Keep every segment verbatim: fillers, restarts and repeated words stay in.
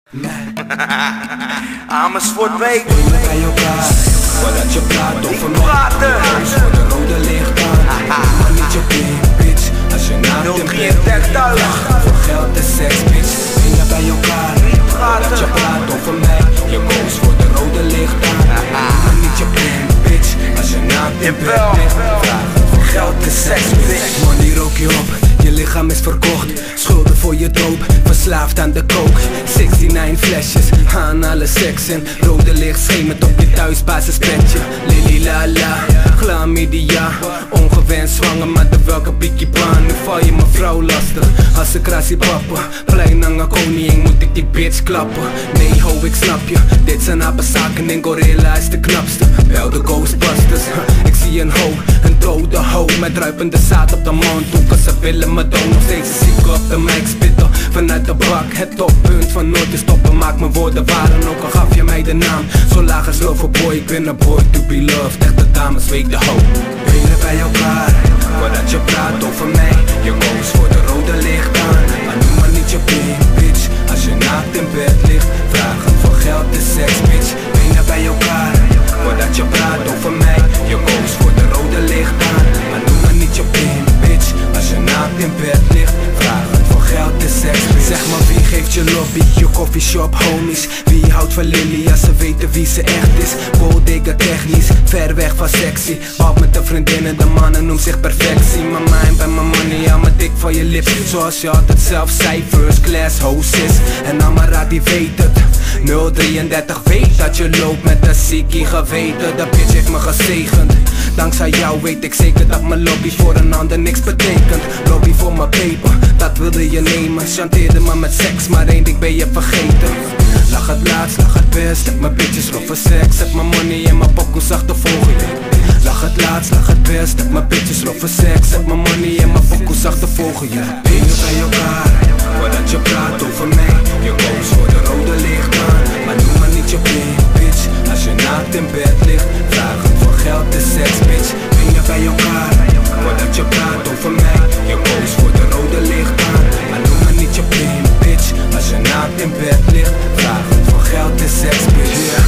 Amersfoort weet Benen bij elkaar, voordat je praat over mij. Angst voor de rode licht aan, maar niet je pink, bitch. Als je naakt in bed ligt, voor geld en seks, bitch. Benen bij elkaar, voordat je praat over mij. Je koos voor de rode licht aan, maar niet je pink, bitch. Als je naakt in bed ligt, vraag voor geld en seks, bitch. Money rook je op, je lichaam is verkocht. Schulden voor je doop, verslaafd aan de coke. zestig flesjes, aan alle seks en rode licht schemert op je thuisbasispetje. Lili la la, chlamydia, ongewenst zwanger, maar de welke bikkie baan. Nu val je mijn vrouw lastig, als ik krassie pappen. Plein aan koning, moet ik die bitch klappen. Nee ho, ik snap je, dit zijn apenzaken en gorilla is de knapste. Bel de Ghostbusters, ik zie een ho, een dode ho met druipende zaad op de mondhoeken. Ze willen me dood, nog steeds ziek op de mic spitten vanuit de bak. Het toppunt van nooit te stoppen, maak mijn woorden waren. Ook al gaf je mij de naam, zo laag als loverboy. Ik ben een boy to be loved, echte dames weet de hoop. Benen bij elkaar, voordat je praat over mij. Je koos voor de rode licht aan, maar noem maar niet je pink, bitch. Als je naakt in bed ligt, vragen voor geld en seks, bitch. Benen bij elkaar, voordat je praat over mij. Je koos voor de rode licht aan, maar noem maar niet je pink, bitch. Als je naakt in bed ligt, vragen voor geld en seks, bitch. Zeg maar wie geeft je lobby, je coffeeshop homies. Wie houdt van Lily als ze weten wie ze echt is. Bodega technisch, ver weg van sexy. Behalve met de vriendinnen, de mannen noemt zich perfectie. Maar mijn bij mijn money, ja maar dik van je lips. Zoals je altijd zelf zei, first class host is. En Amara die weet het, nul drieëndertig weet dat je loopt met een ziekie geweten. Dat bitch heeft me gezegend, dankzij jou weet ik zeker dat mijn lobby voor een ander niks betekent. Lobby voor mijn paper, dat wilde je nemen. Chanteerde me met seks, maar één ding ben je vergeten. Lach het laatst, lach het best, heb mijn bitches roffe seks. Heb mijn money en mijn pokoes achtervolgen je. Lach het laatst, lach het best, heb mijn bitches roffe seks. Heb mijn money en mijn pokoes achtervolgen je. Benen bij elkaar, voordat je praat over mij. Je koos voor de rode licht aan, maar noem maar niet je pink, bitch. Als je naakt in bed ligt, vragen voor geld en seks, bitch. Benen bij elkaar, voordat je praat over mij. Je koos voor de rode licht aan, maar noem maar niet je pink, bitch. Als je naakt in bed ligt, vragen voor geld en seks, bitch. Yeah,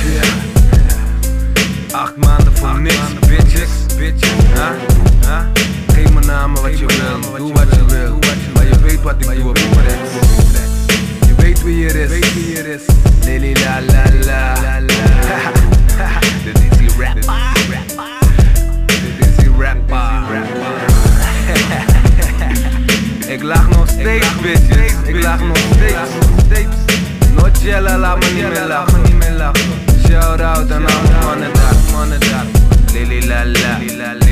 yeah. Acht maanden voor niks, bitches, bitches, huh? Huh? Geef me namen wat je wil, doe wat je wil. Maar je weet wat ik doe op je flex. Je weet wie hier is, Lili la la la. Dit is die rapper. Dit is die rapper. Ik lach nog steeds, bitches. Ik lach nog steeds. Nooit jellen, laat me niet meer lachen. Shout out aan alle mannen daar. Lili la la.